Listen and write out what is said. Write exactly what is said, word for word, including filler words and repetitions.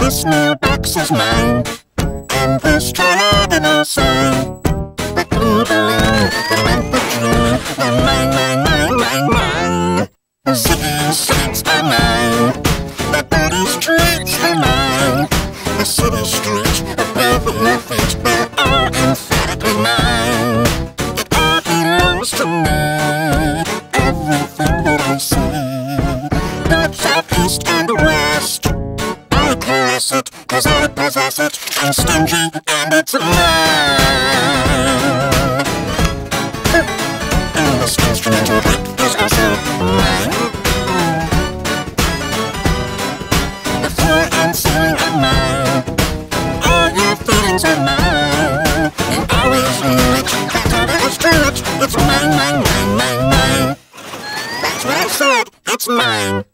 This mailbox is mine, and this triangular sign. The blue balloon, the limpid dream, they're mine, mine, mine, mine, mine. The city streets are mine, the dirty streets are mine. The city streets above your feet, they're all emphatically mine. It all belongs to me, everything that I see. North, south, east, and west, I caress it, cause I possess it. I'm stingy, and it's mine. And this instrumental beat is also mine. The floor and ceiling are mine, all your feelings are mine. And always rich, that's all there is to it. It's mine, mine, mine, mine, mine. That's what I said, it's mine.